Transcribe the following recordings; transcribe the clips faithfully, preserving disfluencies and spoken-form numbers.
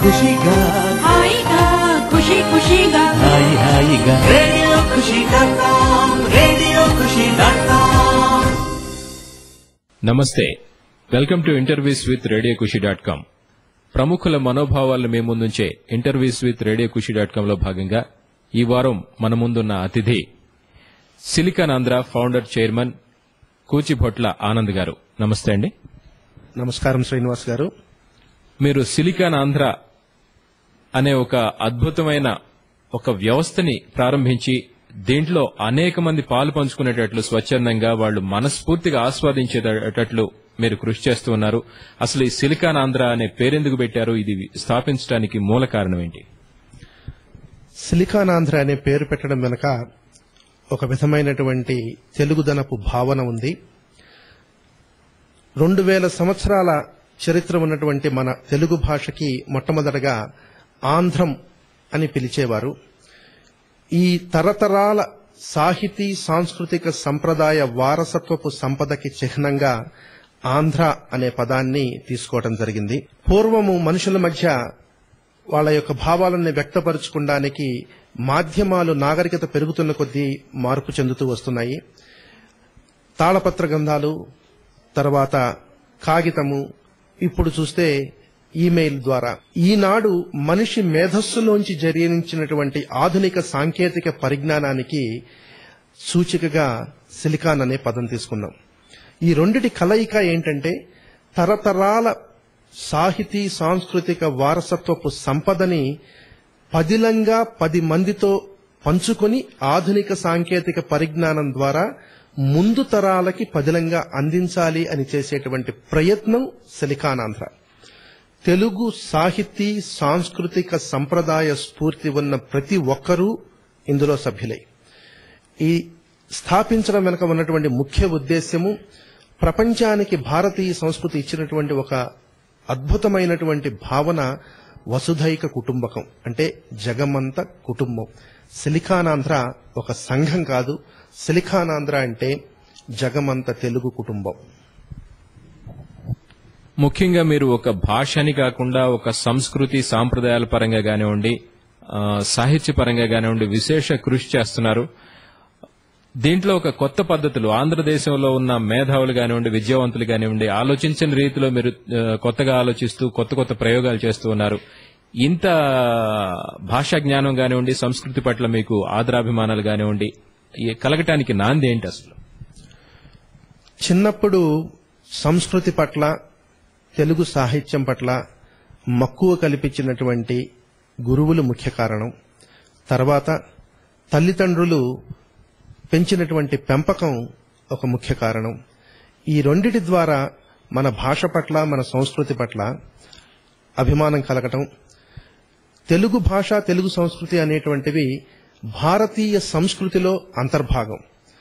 ఖుషిగా హాయిగా ఖుషి ఖుషిగా హాయి హాయిగా radio Khushi dot com radio Khushi dot com. నమస్తే, welcome to interviews with radio Khushi dot com. ప్రముఖుల మనోభావాలను మేము ముందుంచే interviews with radio Khushi dot com లో భాగంగా ఈ వారం మన ముందున్న అతిథి silicon Andhra founder chairman Kuchibhotla Anand గారు. నమస్తే అండి. నమస్కారం శ్రీనివాస్ గారు. మీరు సిలికాన్ ఆంధ్ర అనే ఒక అద్భుతమైన ఒక వ్యవస్థని ప్రారంభించి దీంట్లో అనేక మంది పాలు పంచుకునేటట్లు స్వచ్ఛందంగా వాళ్ళు మనస్ఫూర్తిగా ఆస్వాదించేటట్లు మీరు కృషి చేస్తూ ఉన్నారు. అసలు ఈ సిలికాన్ ఆంధ్ర అనే పేరెందుకు పెట్టారు? ఇది స్థాపించడానికి మూల కారణం ఏంటి? సిలికాన్ ఆంధ్ర అనే పేరు పెట్టడం వెనుక ఒక విధమైనటువంటి తెలుగుదనపు భావన ఉంది. రెండు వేల సంవత్సరాల చరిత్ర ఉన్నటువంటి మన తెలుగు భాషకి మొట్టమొదటగా ఆంధ్రం అని పిలిచేవారు. ఈ తరతరాల సాహితీ సాంస్కృతిక సంప్రదాయ వారసత్వపు సంపదకి చిహ్నంగా ఆంధ్ర అనే పదాన్ని తీసుకోవడం జరిగింది. పూర్వము మనుషుల మధ్య వాళ్ళ యొక్క భావాలను వ్యక్తపరచుకోవడానికి మాధ్యమాలు నాగరికత పెరుగుతున్న కొద్దీ మార్పు చెందుతూ వస్తున్నాయి. తాళపత్ర గ్రంథాలు, తర్వాత కాగితము, ఇప్పుడు చూస్తే ఈమెయిల్ ద్వారా ఈనాడు మనిషి మేధస్సులోంచి జరించినటువంటి ఆధునిక సాంకేతిక పరిజ్ఞానానికి సూచికగా సిలికాన్ అనే పదం తీసుకున్నాం. ఈ రెండిటి కలయిక ఏంటంటే తరతరాల సాహితీ సాంస్కృతిక వారసత్వపు సంపదని పదిలంగా పది మందితో పంచుకొని ఆధునిక సాంకేతిక పరిజ్ఞానం ద్వారా ముందు తరాలకి పదిలంగా అందించాలి అని చేసేటువంటి ప్రయత్నం సిలికాన్ ఆంధ్ర. తెలుగు సాహితీ సాంస్కృతిక సంప్రదాయ స్ఫూర్తి ఉన్న ప్రతి ఒక్కరూ ఇందులో సభ్యులై ఈ స్థాపించడం వెనుక ఉన్నటువంటి ముఖ్య ఉద్దేశ్యము ప్రపంచానికి భారతీయ సంస్కృతి ఇచ్చినటువంటి ఒక అద్భుతమైనటువంటి భావన వసుధైక కుటుంబకం, అంటే జగమంత కుటుంబం. సిలికాన్ ఆంధ్ర ఒక సంఘం కాదు, సిలికాన్ ఆంధ్ర అంటే జగమంత తెలుగు కుటుంబం. ముఖ్యంగా మీరు ఒక భాషని కాకుండా ఒక సంస్కృతి సాంప్రదాయాల పరంగా కానివ్వండి, సాహిత్య పరంగా కానివ్వండి విశేష కృషి చేస్తున్నారు. దీంట్లో ఒక కొత్త పద్ధతులు ఆంధ్రదేశంలో ఉన్న మేధావులు కానివ్వండి, విద్యావంతులు కానివ్వండి ఆలోచించిన రీతిలో మీరు కొత్తగా ఆలోచిస్తూ కొత్త కొత్త ప్రయోగాలు చేస్తూ ఉన్నారు. ఇంత భాషా జ్ఞానం కానివ్వండి, సంస్కృతి పట్ల మీకు ఆదరాభిమానాలు కానివ్వండి కలగటానికి నాంది ఏంటి అసలు? చిన్నప్పుడు సంస్కృతి పట్ల, తెలుగు సాహిత్యం పట్ల మక్కువ కల్పించినటువంటి గురువులు ముఖ్య కారణం. తర్వాత తల్లిదండ్రులు పెంచినటువంటి పెంపకం ఒక ముఖ్య కారణం. ఈ రెండిటి ద్వారా మన భాష పట్ల, మన సంస్కృతి పట్ల అభిమానం కలగటం. తెలుగు భాష, తెలుగు సంస్కృతి అనేటువంటివి భారతీయ సంస్కృతిలో అంతర్భాగం.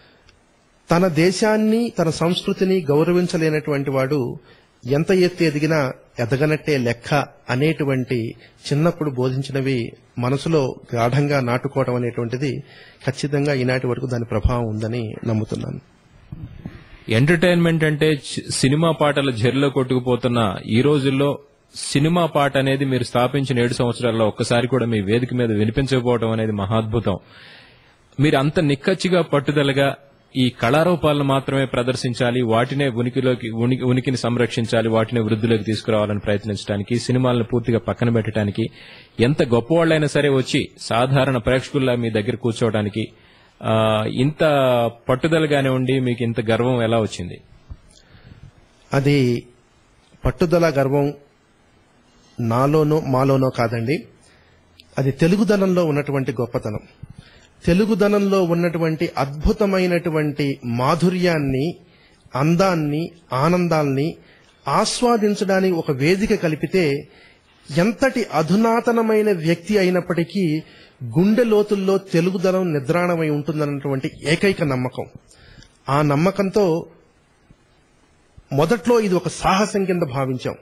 తన దేశాన్ని, తన సంస్కృతిని గౌరవించలేనటువంటి వాడు ఎంత ఎత్తి ఎదిగినా ఎదగనట్టే లెక్క అనేటువంటి చిన్నప్పుడు బోధించినవి మనసులో గాఢంగా నాటుకోవడం అనేటువంటిది ఖచ్చితంగా ఈనాటి వరకు దాని ప్రభావం ఉందని నమ్ముతున్నాను. ఎంటర్టైన్మెంట్ అంటే సినిమా పాటల జెర్లో కొట్టుకుపోతున్న ఈ రోజుల్లో సినిమా పాట అనేది మీరు స్థాపించిన ఏడు సంవత్సరాల్లో ఒక్కసారి కూడా మీ వేదిక మీద వినిపించకపోవడం అనేది మహాద్భుతం. మీరు అంత నిక్కచ్చిగా పట్టుదలగా ఈ కళారూపాలను మాత్రమే ప్రదర్శించాలి, వాటినే ఉనికిలోకి ఉనికిని సంరక్షించాలి, వాటినే వృద్ధిలోకి తీసుకురావాలని ప్రయత్నించడానికి, సినిమాలను పూర్తిగా పక్కన పెట్టడానికి, ఎంత గొప్పవాళ్లైనా సరే వచ్చి సాధారణ ప్రేక్షకుల్లా మీ దగ్గర కూర్చోవడానికి ఇంత పట్టుదలగానే ఉండి మీకు ఇంత గర్వం ఎలా వచ్చింది? అది పట్టుదల, గర్వం నాలోనో మాలోనో కాదండి, అది తెలుగుదనంలో ఉన్నటువంటి గొప్పతనం. తెలుగుదనంలో ఉన్నటువంటి అద్భుతమైనటువంటి మాధుర్యాన్ని, అందాన్ని, ఆనందాల్ని ఆస్వాదించడానికి ఒక వేదిక కలిపితే ఎంతటి అధునాతనమైన వ్యక్తి అయినప్పటికీ గుండె లోతుల్లో తెలుగుదనం నిద్రాణమై ఉంటుందన్నటువంటి ఏకైక నమ్మకం. ఆ నమ్మకంతో మొదట్లో ఇది ఒక సాహసం కింద భావించాం.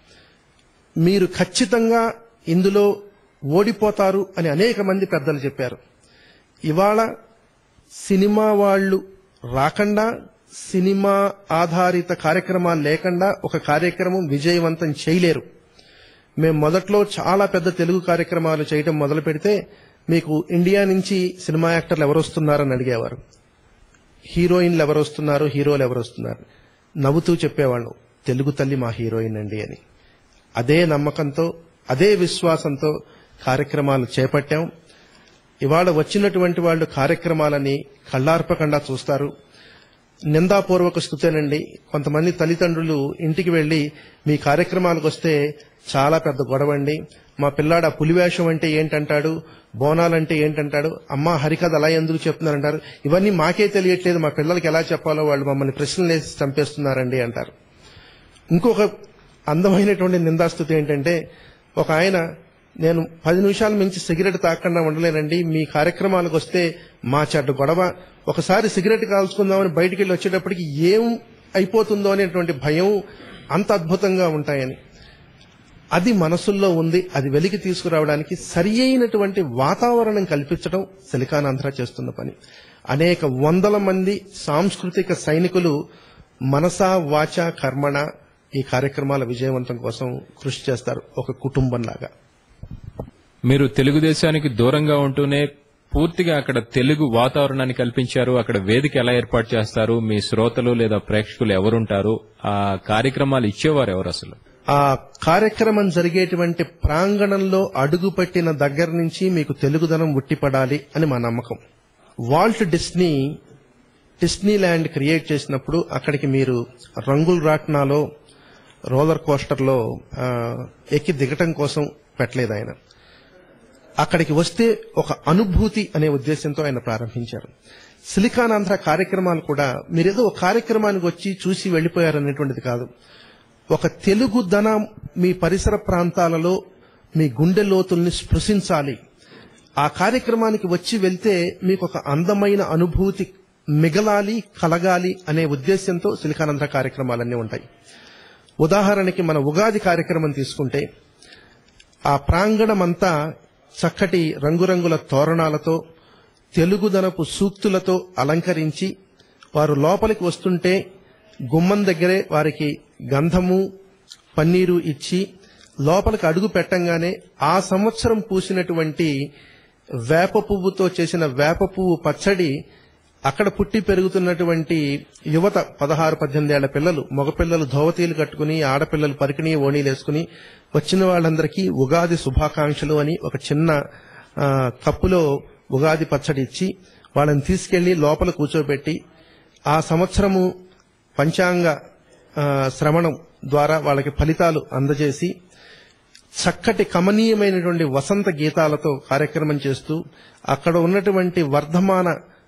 మీరు ఖచ్చితంగా ఇందులో ఓడిపోతారు అని అనేక మంది పెద్దలు చెప్పారు. ఇవాళ సినిమా వాళ్ళు రాకుండా, సినిమా ఆధారిత కార్యక్రమాలు లేకుండా ఒక కార్యక్రమం విజయవంతం చేయలేరు. మేము మొదట్లో చాలా పెద్ద తెలుగు కార్యక్రమాలు చేయటం మొదలు పెడితే మీకు ఇండియా నుంచి సినిమా యాక్టర్లు ఎవరు వస్తున్నారని అడిగేవారు. హీరోయిన్లు ఎవరు వస్తున్నారు, హీరోలు ఎవరు వస్తున్నారు. నవ్వుతూ చెప్పేవాళ్ళం, తెలుగు తల్లి మా హీరోయిన్ అండి అని. అదే నమ్మకంతో, అదే విశ్వాసంతో కార్యక్రమాలు చేపట్టాం. ఇవాళ వచ్చినటువంటి వాళ్ళు కార్యక్రమాలని కళ్ళార్పకుండా చూస్తారు. నిందాపూర్వక స్థుతేనండి. కొంతమంది తల్లిదండ్రులు ఇంటికి వెళ్లి మీ కార్యక్రమాలకు వస్తే చాలా పెద్ద గొడవండి, మా పిల్లాడు ఆ పులివేషం అంటే ఏంటంటాడు, బోనాలంటే ఏంటంటాడు, అమ్మా హరికథ అలా ఎందుకు చెప్తున్నారంటారు, ఇవన్నీ మాకే తెలియట్లేదు, మా పిల్లలకి ఎలా చెప్పాలో వాళ్ళు మమ్మల్ని ప్రశ్నలు వేసి చంపేస్తున్నారండి అంటారు. ఇంకొక అందమైనటువంటి నిందాస్తుతి ఏంటంటే, ఒక ఆయన, నేను పది నిమిషాల మించి సిగరెట్ తాకుండా ఉండలేనండి, మీ కార్యక్రమాలకు వస్తే మా చెడ్డ గొడవ, ఒకసారి సిగరెట్ కాల్చుకుందామని బయటికి వెళ్ళి వచ్చేటప్పటికి ఏం అయిపోతుందో అనేటువంటి భయం అంత అద్భుతంగా ఉంటాయని. అది మనసుల్లో ఉంది. అది వెలికి తీసుకురావడానికి సరి అయినటువంటి వాతావరణం కల్పించడం సిలికాన్ ఆంధ్ర చేస్తున్న పని. అనేక వందల మంది సాంస్కృతిక సైనికులు మనసా వాచ కర్మణ ఈ కార్యక్రమాల విజయవంతం కోసం కృషి చేస్తారు, ఒక కుటుంబంలాగా. మీరు తెలుగుదేశానికి దూరంగా ఉంటూనే పూర్తిగా అక్కడ తెలుగు వాతావరణాన్ని కల్పించారు. అక్కడ వేదిక ఎలా ఏర్పాటు చేస్తారు, మీ శ్రోతలు లేదా ప్రేక్షకులు ఎవరుంటారు, ఆ కార్యక్రమాలు ఇచ్చేవారు ఎవరు అసలు? ఆ కార్యక్రమం జరిగేటువంటి ప్రాంగణంలో అడుగుపెట్టిన దగ్గర నుంచి మీకు తెలుగుదనం ఉట్టిపడాలి అని మా నమ్మకం. Walt Disney Disneyland create చేసినప్పుడు అక్కడికి మీరు రంగుల రాట్నాలో, రోలర్ కోస్టర్లో ఎక్కి దిగటం కోసం పెట్టలేదు ఆయన. అక్కడికి వస్తే ఒక అనుభూతి అనే ఉద్దేశంతో ఆయన ప్రారంభించారు. సిలికాన్ ఆంధ్ర కార్యక్రమాలు కూడా మీరేదో ఒక కార్యక్రమానికి వచ్చి చూసి వెళ్లిపోయారనేటువంటిది కాదు. ఒక తెలుగుదనం మీ పరిసర ప్రాంతాలలో మీ గుండె లోతుల్ని స్పృశించాలి. ఆ కార్యక్రమానికి వచ్చి వెళ్తే మీకు ఒక అందమైన అనుభూతి మిగలాలి, కలగాలి అనే ఉద్దేశంతో సిలికాన్ ఆంధ్ర కార్యక్రమాలన్నీ ఉంటాయి. ఉదాహరణకి మన ఉగాది కార్యక్రమం తీసుకుంటే ఆ ప్రాంగణమంతా చక్కటి రంగురంగుల తోరణాలతో, తెలుగుదనపు సూక్తులతో అలంకరించి, వారు లోపలికి వస్తుంటే గుమ్మం దగ్గరే వారికి గంధము పన్నీరు ఇచ్చి లోపలికి అడుగు పెట్టంగానే ఆ సంవత్సరం పూసినటువంటి వేప పువ్వుతో చేసిన వేప పువ్వు పచ్చడి, అక్కడ పుట్టి పెరుగుతున్నటువంటి యువత పదహారు పద్దెనిమిది ఏళ్ల పిల్లలు, మగపిల్లలు ధోవతీలు కట్టుకుని, ఆడపిల్లలు పరికిణి ఓణీలు వేసుకుని వచ్చిన వాళ్ళందరికీ ఉగాది శుభాకాంక్షలు అని ఒక చిన్న కప్పులో ఉగాది పచ్చడి ఇచ్చి వాళ్ళని తీసుకెళ్లి లోపల కూర్చోబెట్టి ఆ సంవత్సరము పంచాంగ శ్రవణం ద్వారా వాళ్ళకి ఫలితాలు అందజేసి చక్కటి కమనీయమైనటువంటి వసంత గీతాలతో కార్యక్రమం చేస్తూ అక్కడ ఉన్నటువంటి వర్ధమాన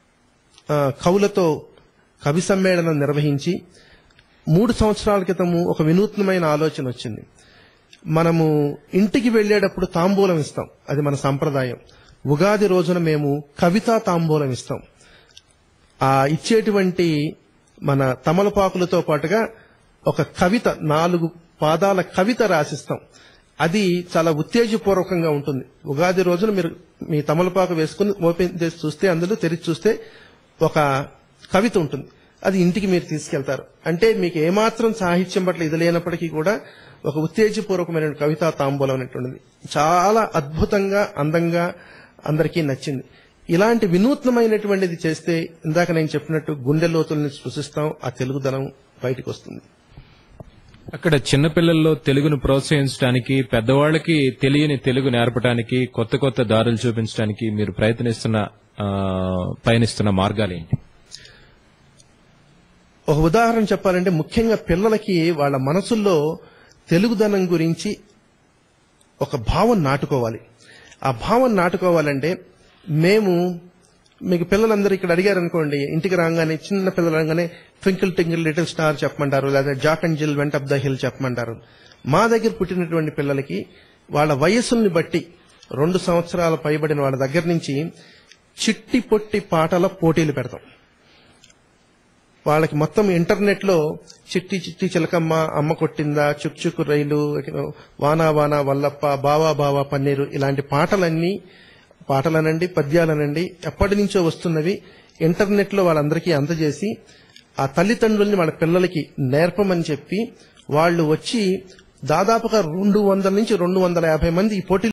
కవులతో కవి సమ్మేళనం నిర్వహించి, మూడు సంవత్సరాల క్రితము ఒక వినూత్నమైన ఆలోచన వచ్చింది. మనము ఇంటికి వెళ్లేటప్పుడు తాంబూలం ఇస్తాం, అది మన సంప్రదాయం. ఉగాది రోజున మేము కవితా తాంబూలం ఇస్తాం. ఆ ఇచ్చేటువంటి మన తమలపాకులతో పాటుగా ఒక కవిత, నాలుగు పాదాల కవిత రాసిస్తాం. అది చాలా ఉత్తేజపూర్వకంగా ఉంటుంది. ఉగాది రోజున మీరు మీ తమలపాకు వేసుకుని ఓపెన్ చేసి చూస్తే, అందులో తెరిచి చూస్తే ఒక కవిత ఉంటుంది. అది ఇంటికి మీరు తీసుకెళ్తారు. అంటే మీకు ఏమాత్రం సాహిత్యం పట్ల ఇది లేనప్పటికీ కూడా ఒక ఉత్తేజపూర్వకమైన కవితా తాంబూలం అనేటువంటిది చాలా అద్భుతంగా, అందంగా అందరికీ నచ్చింది. ఇలాంటి వినూత్నమైనటువంటిది చేస్తే ఇందాక నేను చెప్పినట్టు గుండె లోతుల్ని స్పృశిస్తాం, ఆ తెలుగుదనం బయటకు వస్తుంది. అక్కడ చిన్నపిల్లల్లో తెలుగును ప్రోత్సహించడానికి, పెద్దవాళ్లకి తెలియని తెలుగు నేర్పడానికి, కొత్త కొత్త దారులు చూపించడానికి మీరు ప్రయత్నిస్తున్న పయనిస్తున్న మార్గాలేంటి? ఒక ఉదాహరణ చెప్పాలంటే, ముఖ్యంగా పిల్లలకి వాళ్ళ మనసుల్లో తెలుగుదనం గురించి ఒక భావం నాటుకోవాలి. ఆ భావం నాటుకోవాలంటే మేము మీకు పిల్లలందరూ ఇక్కడ అడిగారు అనుకోండి, ఇంటికి రాగానే చిన్న పిల్లలు రాగానే ట్వింకిల్ టింకిల్ లిటిల్ స్టార్ చెప్పమంటారు, లేదా Jack and Jill went up the hill చెప్పమంటారు. మా దగ్గర పుట్టినటువంటి పిల్లలకి వాళ్ళ వయస్సుల్ని బట్టి రెండు సంవత్సరాల పైబడిన వాళ్ళ దగ్గర నుంచి చిట్టి పొట్టి పాటల పోటీలు పెడతాం. వాళ్ళకి మొత్తం ఇంటర్నెట్ లో చిట్టి చిట్టి చిలకమ్మ, అమ్మ కొట్టిందా, చుక్ చుక్ రైలు, వానా వానా వల్లప్ప, బావా బావా పన్నీరు, ఇలాంటి పాటలన్నీ, పాటలనండి పద్యాలనండి ఎప్పటి నుంచో వస్తున్నవి ఇంటర్నెట్ లో వాళ్ళందరికీ అందజేసి ఆ తల్లిదండ్రుల్ని వాళ్ళ పిల్లలకి నేర్పమని చెప్పి వాళ్ళు వచ్చి దాదాపుగా రెండు వందల నుంచి రెండు వందల యాభై మంది ఈ పోటీ